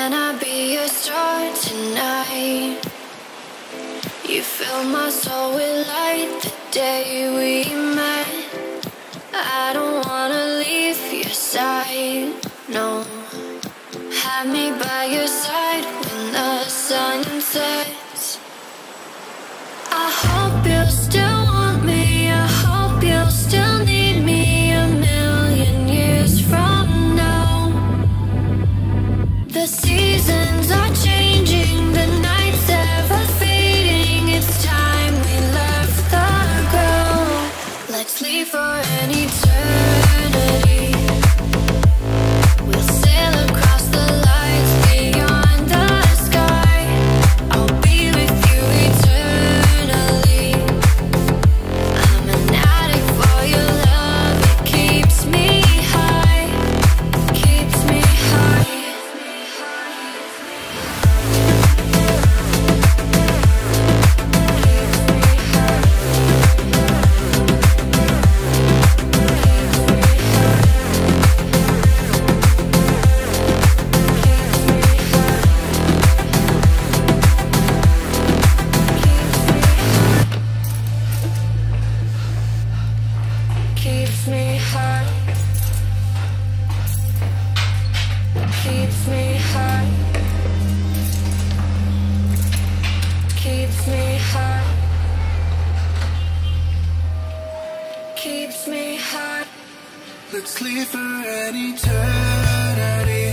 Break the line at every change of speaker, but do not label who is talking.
Can I be your star tonight? You fill my soul with light the day we met. I don't wanna leave your side, no. Have me by your side when the sun sets. I hope you'll still want me, I hope you'll still need me a million years from now. The seasons are changing, the nights ever fading. It's time we left the ground. Let's leave for an eternity. We'll sail across the lights beyond the sky. I'll be with you eternally. I'm an addict for your love. It keeps me high, keeps me high. Keeps me high. Keeps me high. Keeps me high. Keeps me high.
Let's leave for an eternity.